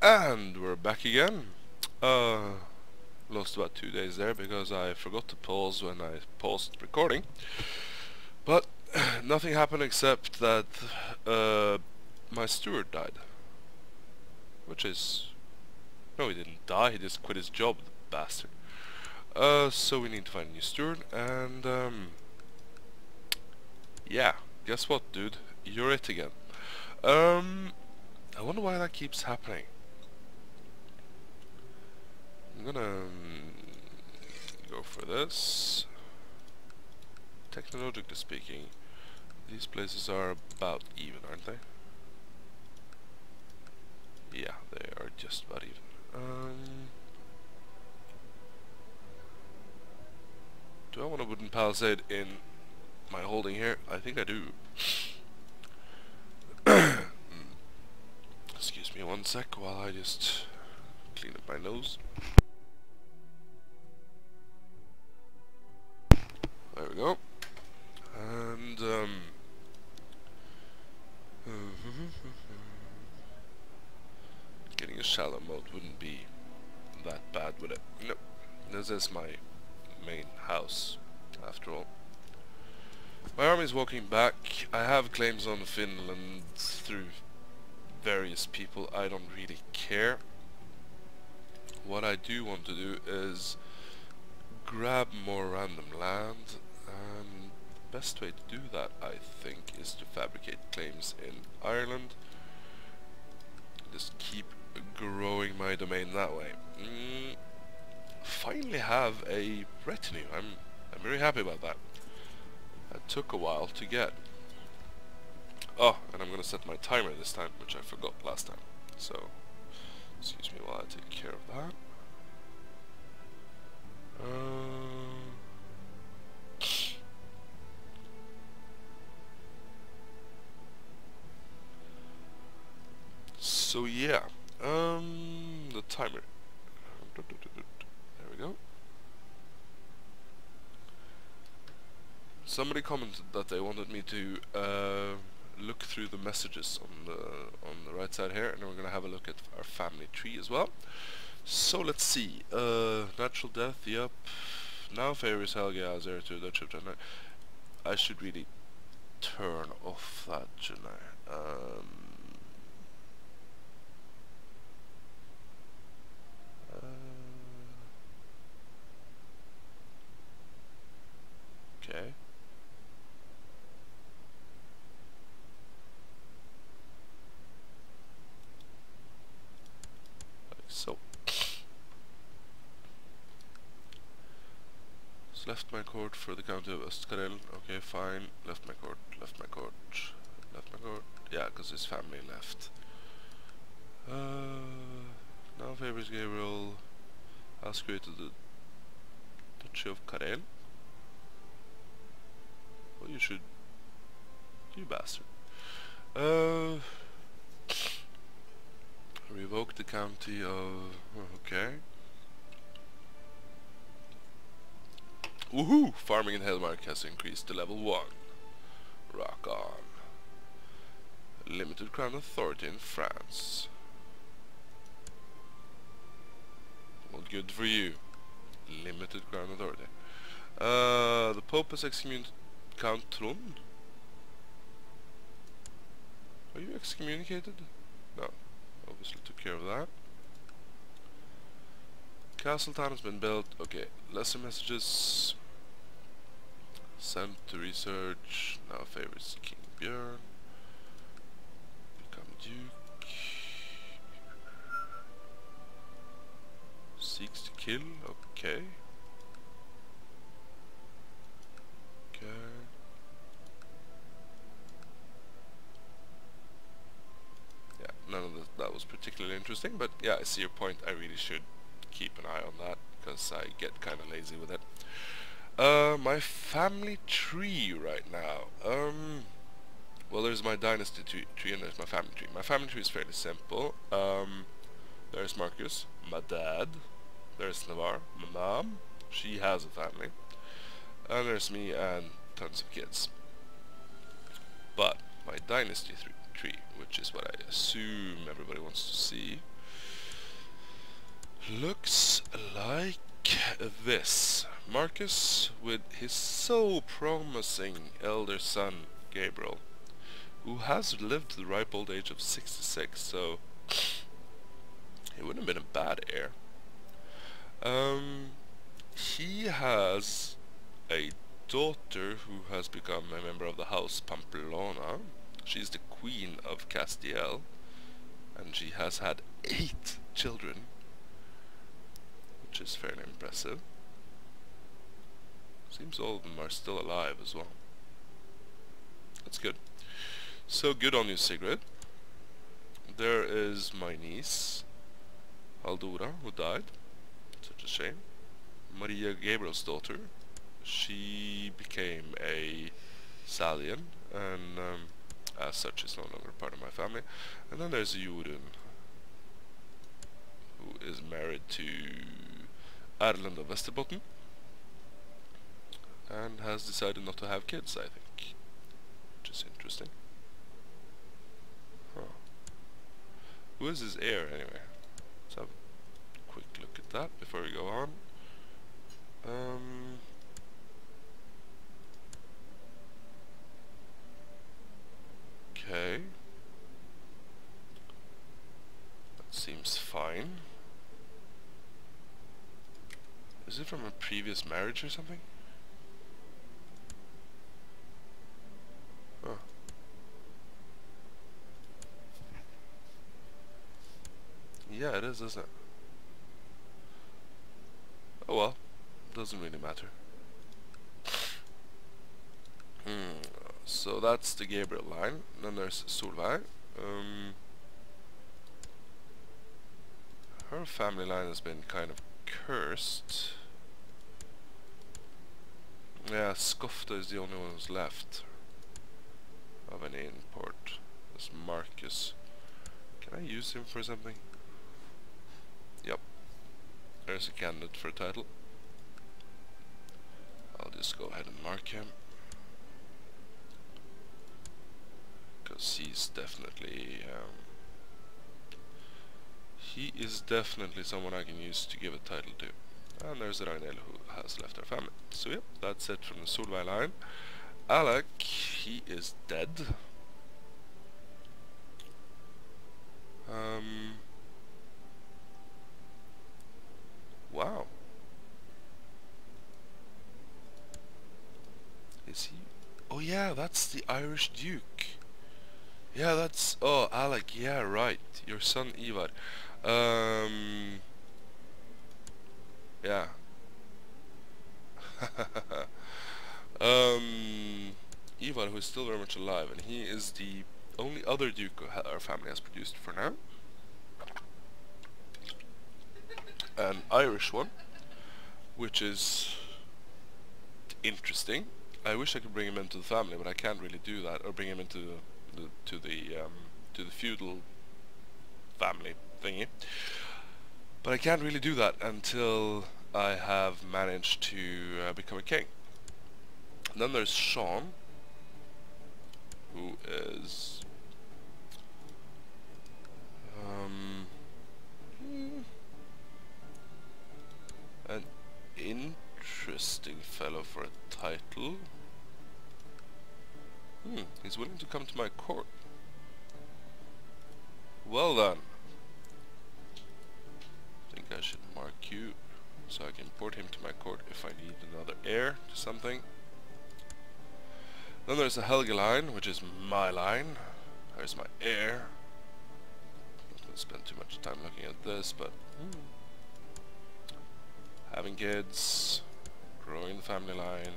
And we're back again. Lost about 2 days there because I forgot to pause when I paused recording. But nothing happened except that my steward died. Which is... No, he didn't die, he just quit his job, the bastard. So we need to find a new steward, and yeah, guess what, dude? You're it again. I wonder why that keeps happening. I'm gonna go for this. Technologically speaking, these places are about even, aren't they? Yeah, they are just about even. Do I want a wooden palisade in my holding here? I think I do. Excuse me one sec while I just clean up my nose. There we go. And getting a shallow mode wouldn't be that bad, would it? No. This is my main house, after all. My army's walking back. I have claims on Finland through various people. I don't really care. What I do want to do is grab more random land, and best way to do that, I think, is to fabricate claims in Ireland. Just keep growing my domain that way. Finally have a retinue. I'm very happy about that. That took a while to get. Oh, and I'm gonna set my timer this time, which I forgot last time. So, excuse me while I take care of that. So yeah, the timer. There we go. Somebody commented that they wanted me to look through the messages on the right side here, and we're gonna have a look at our family tree as well. So let's see. Natural death, yep. Now favors Helge as heir to the Dutch of I should really turn off that, shouldn't I? Okay. Like so. Left my court for the county of Östkarel. Okay, fine. Left my court, left my court, left my court. Yeah, because his family left. Now favors Gabriel has created the Duchy of Karel. Well, you should... You bastard. Revoke the county of... Okay. Woohoo! Farming in Helmark has increased to level 1. Rock on. Limited Crown Authority in France. Well, good for you. Limited Crown Authority. The Pope has excommunicated Count Trond. Are you excommunicated? No. Obviously took care of that. Castle town has been built. Okay. Lesser messages. Sent to research. Now favors King Björn. Become Duke. Seeks to kill. Okay. Okay. Yeah, none of that was particularly interesting, but yeah, I see your point. I really should keep an eye on that, because I get kind of lazy with it. My family tree right now. Well, there's my dynasty tree and there's my family tree. My family tree is fairly simple. There's Marcus, my dad. There's Navarre, my mom. She has a family. And there's me and tons of kids. But my dynasty tree, which is what I assume everybody wants to see, Looks like this. Marcus with his so promising elder son, Gabriel, who has lived to the ripe old age of 66, so he wouldn't have been a bad heir. He has a daughter who has become a member of the house Pamplona. She's the Queen of Castile, and she has had 8 children, which is fairly impressive. Seems all of them are still alive as well. That's good. So good on you, Sigrid. There is my niece, Aldora, who died. Such a shame. Maria Gabriel's daughter. She became a Salian, and as such is no longer part of my family. And then there's Jorunn, who is married to Erlend of Vesterbotten, and has decided not to have kids, I think. Which is interesting. Huh. Who is his heir, anyway? Let's have a quick look at that before we go on. Okay. That seems fine. Is it from a previous marriage or something? Huh. Yeah, it is, isn't it? Oh well, doesn't really matter. So that's the Gabriel line. Then there's Solveig. Her family line has been kind of cursed. Yeah, Skofta is the only one who's left of any import. There's Marcus. Can I use him for something? Yep. There's a candidate for a title. I'll just go ahead and mark him. Because he's definitely... he is definitely someone I can use to give a title to. And there's Ragnhild, who has left her family. So yep, that's it from the Solveig line. Alec, he is dead. Wow. Is he? Oh yeah, that's the Irish Duke. Yeah, that's... Oh, Alec, yeah, right. Your son, Ivar. Yeah. Ivar, who is still very much alive, and he is the only other Duke our family has produced for now. An Irish one, which is interesting. I wish I could bring him into the family, but I can't really do that, or bring him into the feudal family thingy. But I can't really do that until I have managed to become a king. And then there's Sean, who is an interesting fellow for a title. He's willing to come to my court. Well then. I think I should mark you so I can import him to my court if I need another heir to something. Then there's the Helge line, which is my line. There's my heir. I'm not going to spend too much time looking at this, but having kids, growing the family line.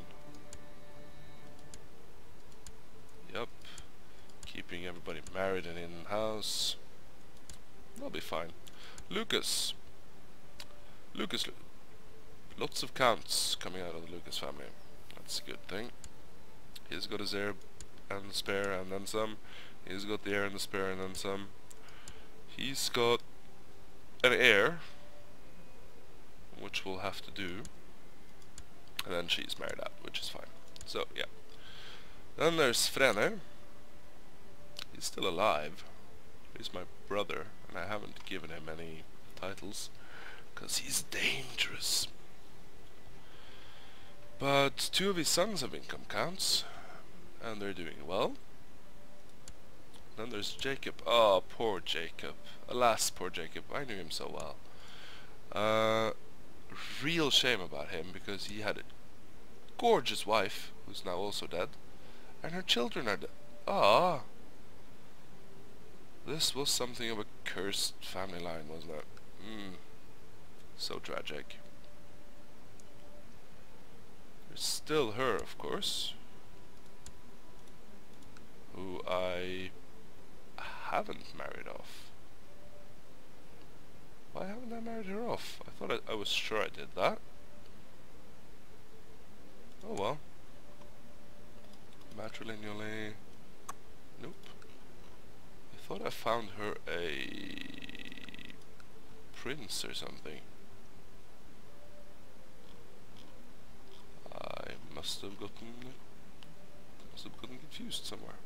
Yep. Keeping everybody married and in the house. That'll be fine. Lucas. Lots of counts coming out of the Lucas family. That's a good thing. He's got his heir and the spare and then some. He's got the heir and the spare and then some. He's got an heir, which we'll have to do. And then she's married out, which is fine. So, yeah. Then there's Frene. He's still alive. He's my brother, and I haven't given him any titles. 'cause he's dangerous. But 2 of his sons have income counts, and they're doing well. Then there's Jacob. Oh, poor Jacob. Alas, poor Jacob. I knew him so well. Real shame about him, because he had a gorgeous wife, who's now also dead, and her children are dead. Ah, this was something of a cursed family line, wasn't it? So tragic. There's still her, of course, who I haven't married off. Why haven't I married her off? I thought I was sure I did that. Oh well. Matrilineally. Nope. I thought I found her a prince or something. I must have gotten confused somewhere.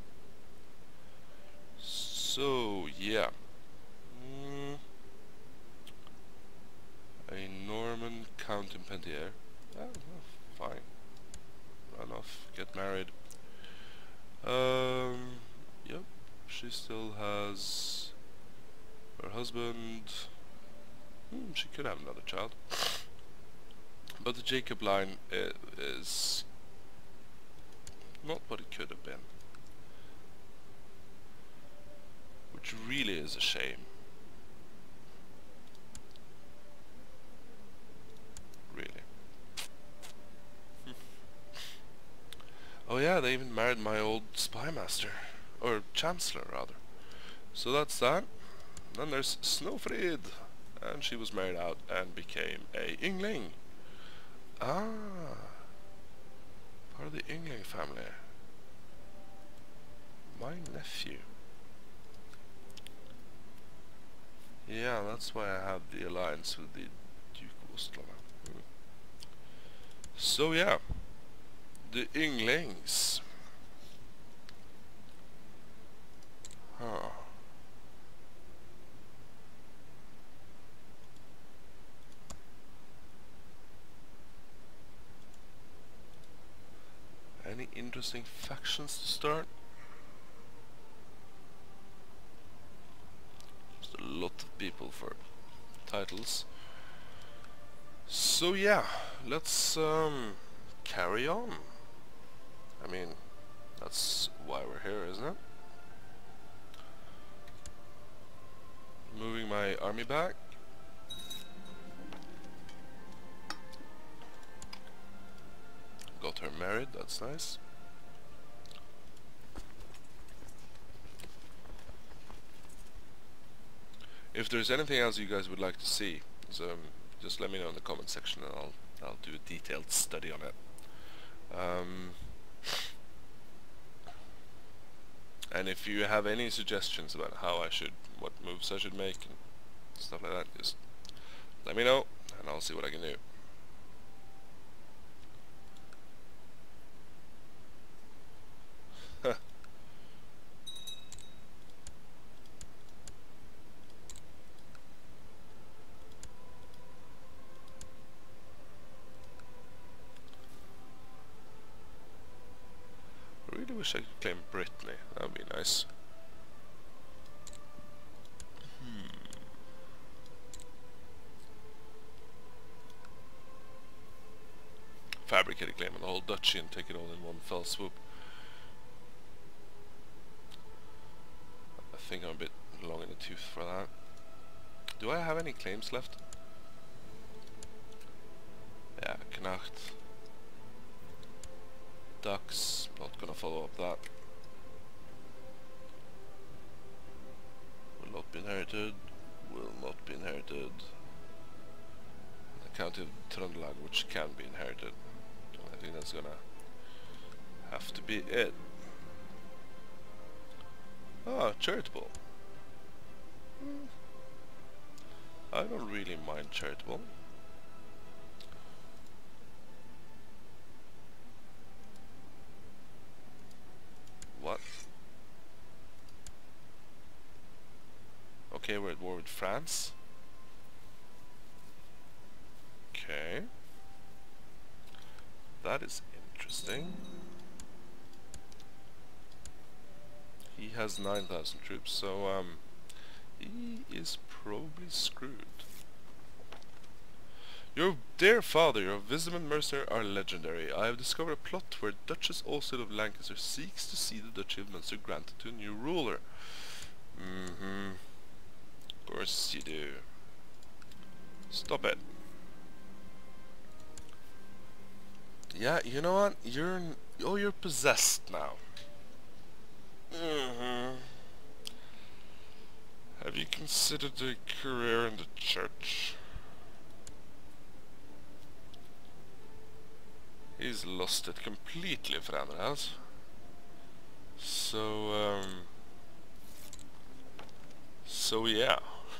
So yeah. A Norman Count in Penthier. Oh, fine. Run off, get married. Yep. She still has her husband. She could have another child. But the Jacob line is not what it could have been. Which really is a shame. Really. Oh yeah, they even married my old spy master. Or chancellor, rather. So that's that. Then there's Snowfried. And she was married out and became a Yngling. Ah. Part of the Yngling family. My nephew. Yeah, that's why I have the alliance with the Duke of Ostlana. So yeah, the Ynglings. Huh. Any interesting factions to start? Just a lot of people for titles. So yeah, let's carry on. I mean, that's why we're here, isn't it? Moving my army back. Got her married, that's nice. If there's anything else you guys would like to see, just let me know in the comment section and I'll do a detailed study on it. And if you have any suggestions about what moves I should make and stuff like that, just let me know and I'll see what I can do. I really wish I could claim Brittany, that would be nice. Fabricate a claim on the whole duchy and take it all in one fell swoop. I think I'm a bit long in the tooth for that. Do I have any claims left? Yeah, Knacht. Ducks, not gonna follow up that. Will not be inherited, will not be inherited. The County of Trøndelag, which can be inherited. I think that's gonna have to be it. Ah, charitable. I don't really mind charitable. What? Okay, we're at war with France. that is interesting. He has 9,000 troops, so he is probably screwed. Your dear father, your Visiman mercenary are legendary. I have discovered a plot where Duchess Alcide of Lancaster seeks to see the Duchy of Munster granted to a new ruler. Of course you do. Stop it. Yeah, you know what? You're possessed now. Have you considered a career in the church? He's lost it completely, Frandras. So yeah.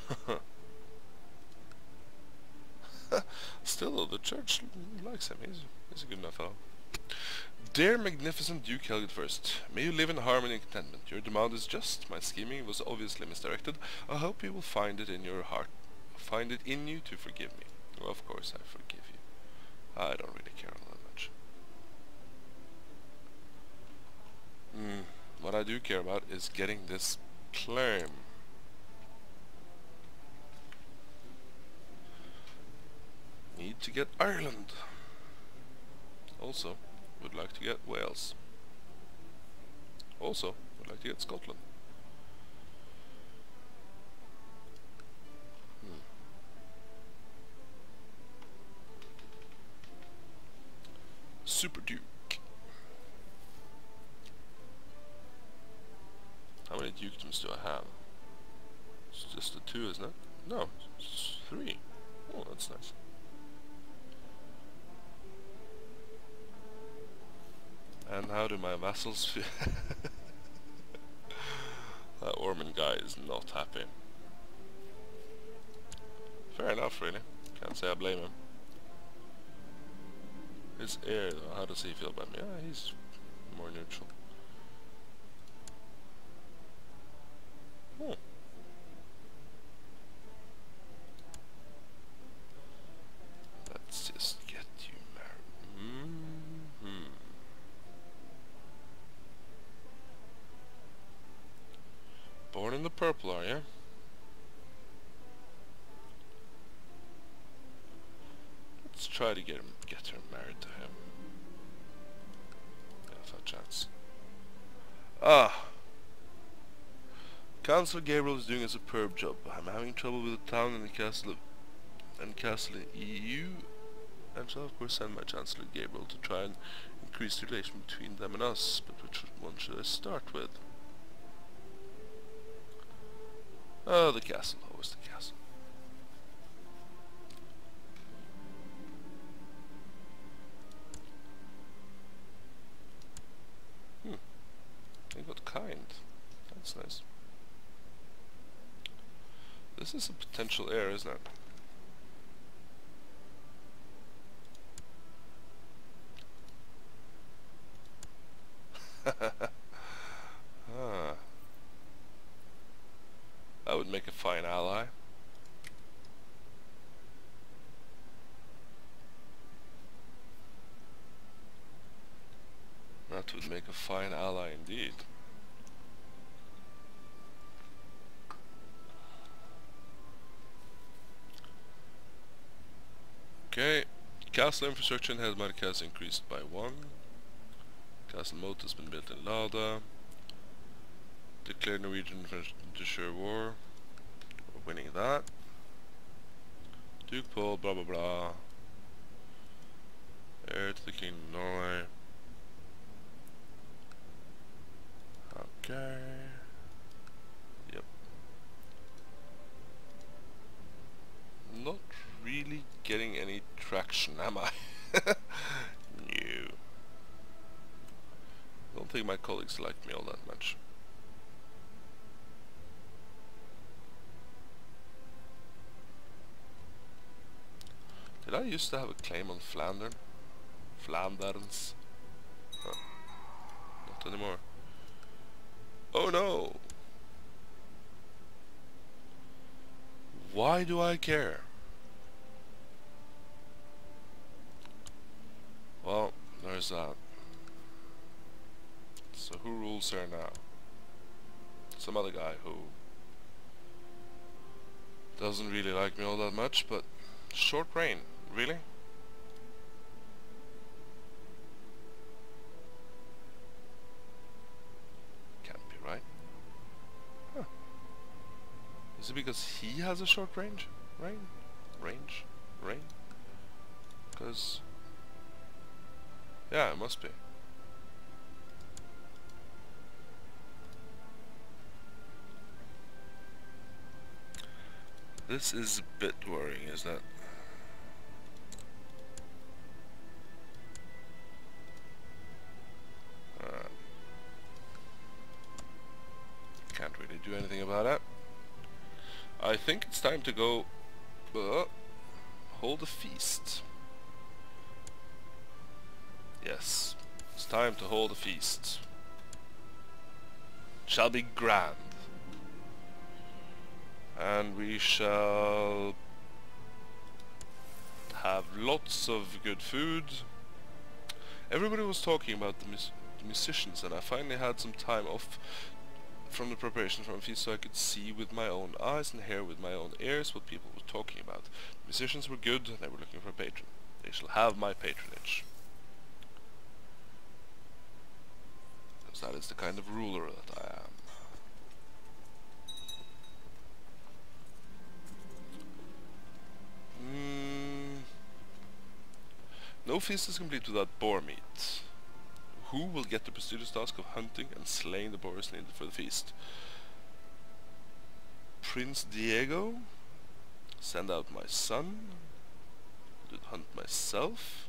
Still though, the church likes him. He's a good enough fellow. Dear magnificent Duke Helget First, may you live in harmony and contentment. Your demand is just. My scheming was obviously misdirected. I hope you will find it in your heart, find it in you to forgive me. Well, of course I forgive you. I don't really care all that much. What I do care about is getting this claim. Need to get Ireland. Also, would like to get Wales. Also, would like to get Scotland. Super Duke. How many dukedoms do I have? It's just the 2, isn't it? No, it's 3. Oh, that's nice. And how do my vassals feel? That Ormond guy is not happy. Fair enough, really. Can't say I blame him. His heir, though, how does he feel about me? Yeah, he's more neutral. Let's just get you married. Born in the purple, are you? Let's try to get her married to him. If a chance. Councillor Gabriel is doing a superb job. I'm having trouble with the town and the castle in EU, and shall of course send my Chancellor Gabriel to try and increase the relation between them and us. But which one should I start with? Oh, the castle. Always the castle. They got kind. That's nice. This is a potential heir, isn't it? That would make a fine ally. That would make a fine ally indeed. Okay, castle infrastructure in Hedmark has increased by 1. Castle moat has been built in Lada. Declared Norwegian French Duchy war. We're winning that. Duke Paul, blah blah blah. Heir to the Kingdom of Norway. Okay. Yep. Not really getting any traction, am I? No. Don't think my colleagues like me all that much. Did I used to have a claim on Flandern? Flanderns? Huh. Not anymore. Oh no! Why do I care? Well, There's that. So who rules here now? Some other guy who doesn't really like me all that much, but short reign, really? Can't be right. Huh. Is it because he has a short range? Range? Because... yeah, it must be. This is a bit worrying, isn't it? Can't really do anything about it. I think it's time to go hold a feast. Yes, it's time to hold a feast. It shall be grand. And we shall have lots of good food. Everybody was talking about the musicians, and I finally had some time off from the preparation from a feast so I could see with my own eyes and hear with my own ears what people were talking about. The musicians were good, and they were looking for a patron. They shall have my patronage. Because that is the kind of ruler that I am. No feast is complete without boar meat. Who will get the prestigious task of hunting and slaying the boars needed for the feast? Prince Diego? Send out my son? Do the hunt myself?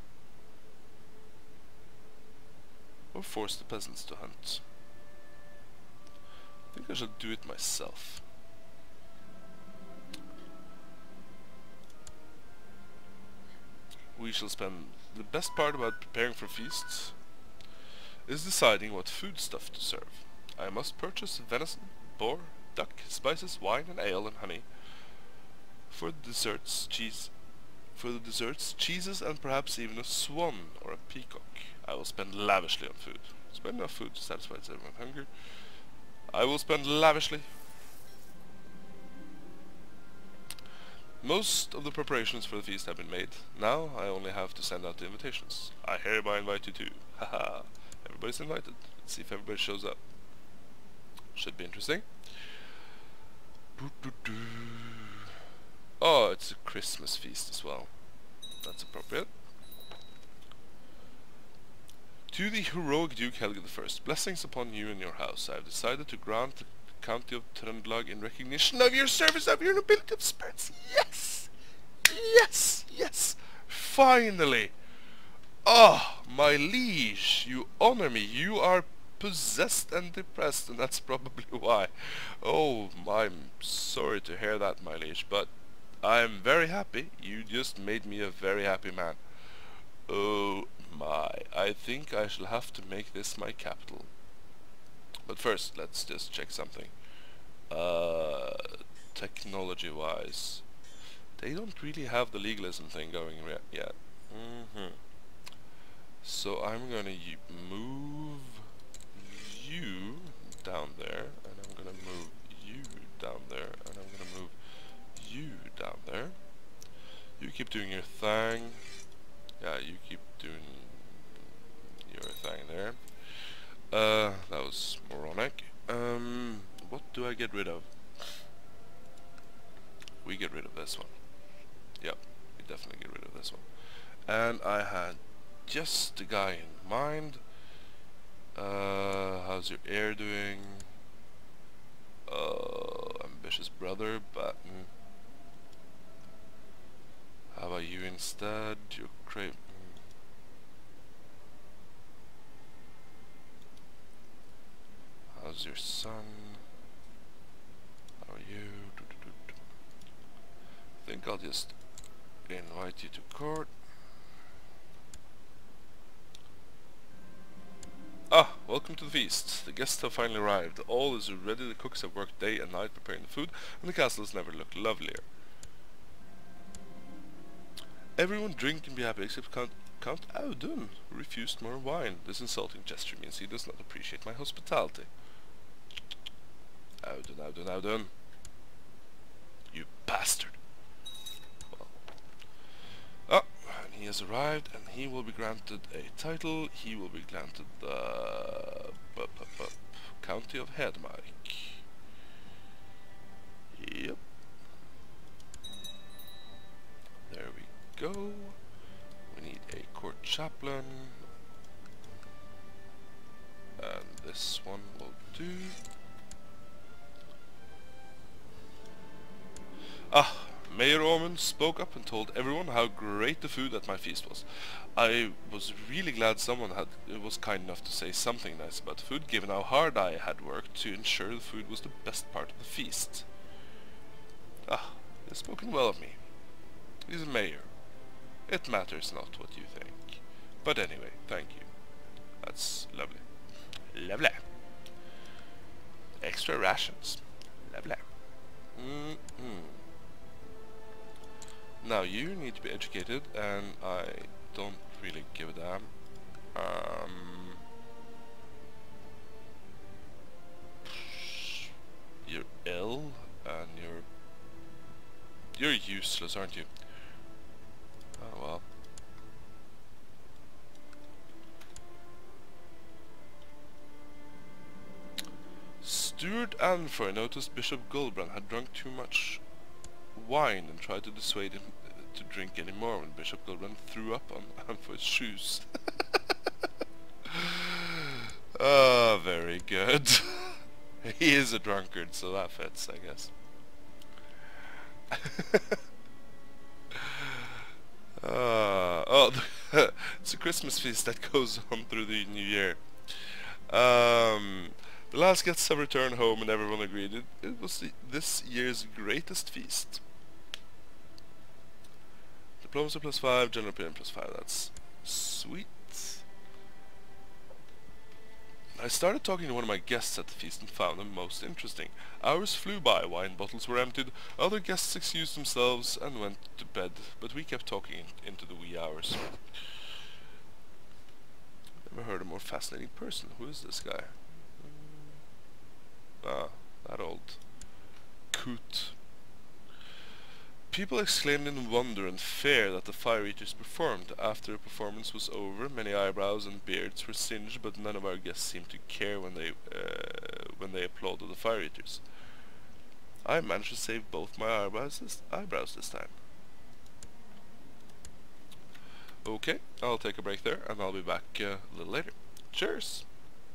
Or force the peasants to hunt? I think I shall do it myself. We shall spend the best part about preparing for feasts is deciding what foodstuff to serve. I must purchase venison, boar, duck, spices, wine and ale and honey. For the desserts, cheeses and perhaps even a swan or a peacock. I will spend lavishly on food. Spend enough food to satisfy everyone's hunger. I will spend lavishly. Most of the preparations for the feast have been made. Now I only have to send out the invitations. I hereby invite you too. Haha. Everybody's invited. Let's see if everybody shows up. Should be interesting. Oh, it's a Christmas feast as well. That's appropriate. To the heroic Duke Helge I, blessings upon you and your house. I have decided to grant the County of Trøndelag in recognition of your service, of your nobility of spirits. Yes! Yes! Yes! Finally! Ah, my liege, you honor me. You are possessed and depressed, and that's probably why. Oh, I'm sorry to hear that, my liege, but I'm very happy. You just made me a very happy man. Oh my, I think I shall have to make this my capital. But first, let's just check something. Technology-wise, they don't really have the legalism thing going yet. So I'm gonna move you down there, and I'm gonna move you down there, and I'm gonna move you down there. You keep doing your thing. Yeah, you keep doing your thing there. That was moronic. What do I get rid of? We get rid of this one. Yep, we definitely get rid of this one. And I had just the guy in mind. How's your heir doing? Ambitious brother, but how about you instead? You're great. How's your son? How are you? I think I'll just invite you to court. Ah, welcome to the feast. The guests have finally arrived. All is ready. The cooks have worked day and night preparing the food, and the castle has never looked lovelier. Everyone drink and be happy, except Count Audun refused more wine. This insulting gesture means he does not appreciate my hospitality. Audun, Audun, Audun. You bastard. Well. Oh, and he has arrived, and he will be granted a title. He will be granted the County of Hedmark. Yep. There we go. We need a court chaplain. And this one will do. Ah, Mayor Ormond spoke up and told everyone how great the food at my feast was. I was really glad someone was kind enough to say something nice about the food, given how hard I had worked to ensure the food was the best part of the feast. Ah, he has spoken well of me. He's a mayor. It matters not what you think. But anyway, thank you. That's lovely. Lovely. Extra rations. Lovely. Now you need to be educated, and I don't really give a damn. You're ill, and you're useless, aren't you? Oh well. Steward Anfor noticed Bishop Gullbrand had drunk too much wine and tried to dissuade him to drink any more when Bishop Gullbrand threw up on Anfor's shoes. Ah, very good. He is a drunkard, so that fits, I guess. Oh, it's a Christmas feast that goes on through the new year. The last guests have returned home and everyone agreed it was this year's greatest feast. Diplomacy +5, general opinion +5, that's sweet. I started talking to one of my guests at the feast and found them most interesting. Hours flew by, wine bottles were emptied, other guests excused themselves and went to bed, but we kept talking into the wee hours. Never heard a more fascinating person. Who is this guy? Ah, that old coot. People exclaimed in wonder and fear that the Fire Eaters performed. After the performance was over, many eyebrows and beards were singed, but none of our guests seemed to care when they applauded the Fire Eaters. I managed to save both my eyebrows this time. Okay, I'll take a break there, and I'll be back a little later. Cheers!